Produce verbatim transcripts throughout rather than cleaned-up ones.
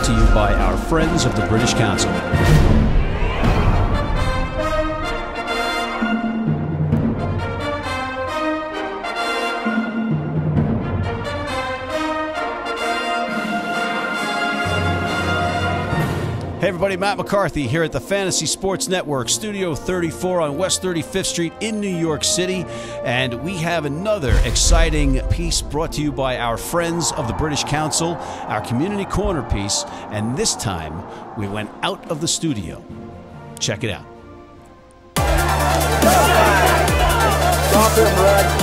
brought to you by our friends of the British Council. Hey everybody, Matt McCarthy here at the Fantasy Sports Network, Studio thirty-four on West thirty-fifth Street in New York City. And we have another exciting piece brought to you by our friends of the British Council, our Community Corner piece. And this time, we went out of the studio. Check it out. Stop him, Red.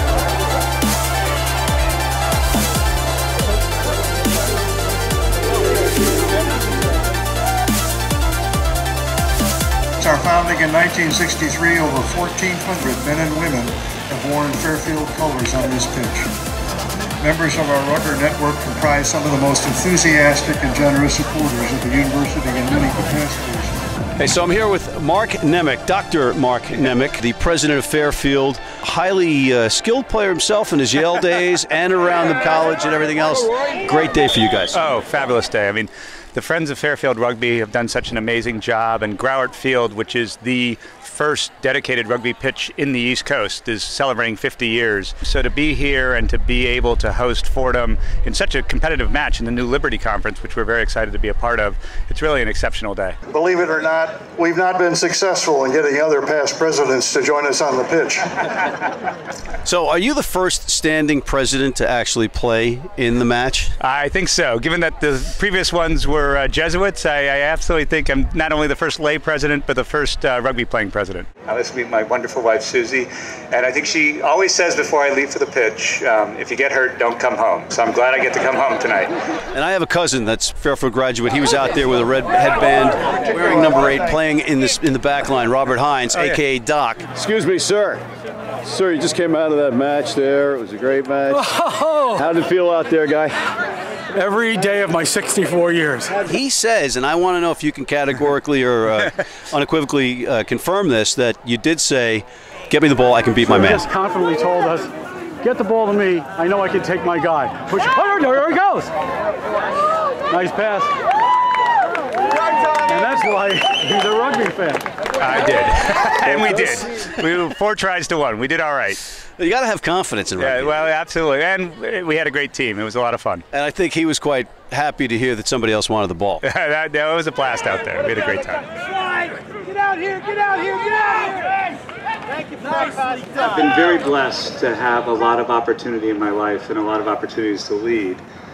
Since our founding in nineteen sixty-three, over fourteen hundred men and women have worn Fairfield colors on this pitch. Members of our Rugger network comprise some of the most enthusiastic and generous supporters of the university in many capacities. Hey, so I'm here with Mark Nemec, Doctor Mark Nemec, the president of Fairfield, highly uh, skilled player himself in his Yale days and around the college and everything else. Great day for you guys. Oh, fabulous day. I mean, the Friends of Fairfield Rugby have done such an amazing job, and Growart Field, which is the first dedicated rugby pitch in the East Coast, is celebrating fifty years. So to be here and to be able to host Fordham in such a competitive match in the New Liberty Conference, which we're very excited to be a part of, it's really an exceptional day. Believe it or not, we've not been successful in getting other past presidents to join us on the pitch. So are you the first standing president to actually play in the match? I think so. Given that the previous ones were uh, Jesuits, I, I absolutely think I'm not only the first lay president, but the first uh, rugby playing president. Now, this will be my wonderful wife, Susie, and I think she always says before I leave for the pitch, um, if you get hurt, don't come home. So I'm glad I get to come home tonight. And I have a cousin that's Fairfield graduate. He was out there with a red headband, wearing number eight, playing in this in the back line, Robert Hines, oh, yeah. a k a. Doc. Excuse me, sir. Sir, you just came out of that match there. It was a great match. Oh. How did it feel out there, guy? Every day of my sixty-four years. He says, and I want to know if you can categorically or uh, unequivocally uh, confirm this, that you did say, get me the ball, I can beat my man. He just confidently told us, get the ball to me, I know I can take my guy. Push, oh, there he goes. Nice pass. And that's why he's a rugby fan. I did. And we did. We were four tries to one. We did all right. You got to have confidence in rugby. Yeah, well, absolutely. And we had a great team. It was a lot of fun. And I think he was quite happy to hear that somebody else wanted the ball. that, that was a blast out there. We had a great time. Get out here, get out here, get out here! Thank you for everybody. I've been very blessed to have a lot of opportunity in my life and a lot of opportunities to lead.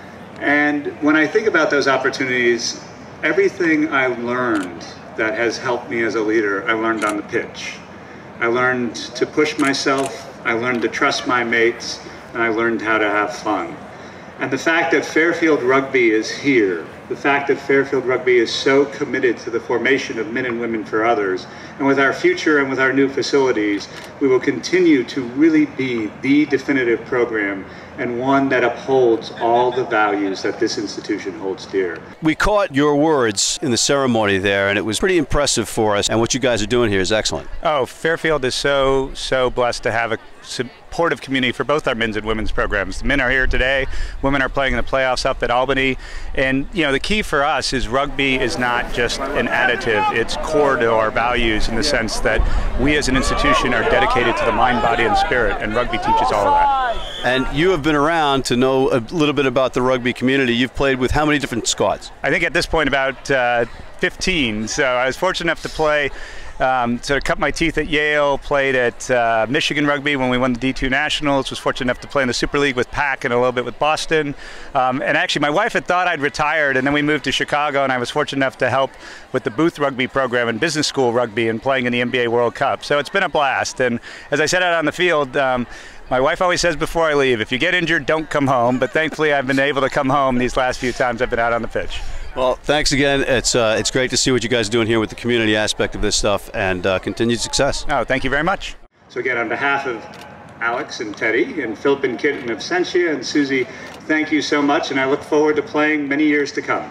And when I think about those opportunities, everything I learned that has helped me as a leader, I learned on the pitch. I learned to push myself, I learned to trust my mates, and I learned how to have fun. And the fact that Fairfield Rugby is here, the fact that Fairfield Rugby is so committed to the formation of men and women for others, and with our future and with our new facilities, we will continue to really be the definitive program and one that upholds all the values that this institution holds dear. We caught your words in the ceremony there, and it was pretty impressive for us, and what you guys are doing here is excellent. Oh, Fairfield is so, so blessed to have a supportive community for both our men's and women's programs. The men are here today, women are playing in the playoffs up at Albany, and you know, the key for us is rugby is not just an additive, it's core to our values in the sense that we as an institution are dedicated to the mind, body, and spirit, and rugby teaches all of that. And you have been around to know a little bit about the rugby community. You've played with how many different squads? I think at this point about uh, fifteen, so I was fortunate enough to play Um, so I cut my teeth at Yale, played at uh, Michigan Rugby when we won the D two Nationals, was fortunate enough to play in the Super League with Pack and a little bit with Boston. Um, and actually my wife had thought I'd retired, and then we moved to Chicago, and I was fortunate enough to help with the Booth Rugby program and business school rugby and playing in the N B A World Cup. So it's been a blast. And as I said out on the field, um, my wife always says before I leave, if you get injured, don't come home. But thankfully I've been able to come home these last few times I've been out on the pitch. Well, thanks again. It's uh, it's great to see what you guys are doing here with the community aspect of this stuff, and uh, continued success. Oh, thank you very much. So again, on behalf of Alex and Teddy and Philip and Kit and Absentia and Susie, thank you so much, and I look forward to playing many years to come.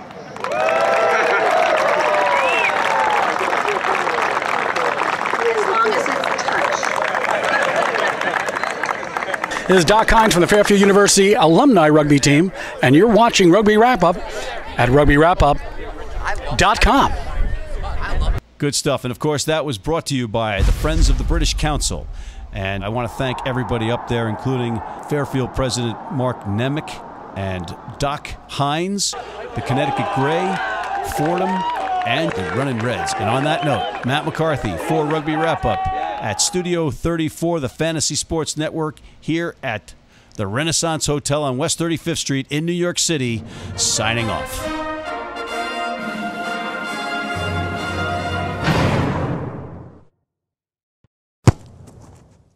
This is Doc Hines from the Fairfield University Alumni Rugby Team, and you're watching Rugby Wrap Up at rugby wrap up dot com. Good stuff. And of course, that was brought to you by the Friends of the British Council. And I want to thank everybody up there, including Fairfield President Mark Nemec and Doc Hines, the Connecticut Gray, Fordham, and the Runnin' Reds. And on that note, Matt McCarthy for Rugby Wrap-Up at Studio thirty-four, the Fantasy Sports Network, here at the Renaissance Hotel on West thirty-fifth Street in New York City, signing off.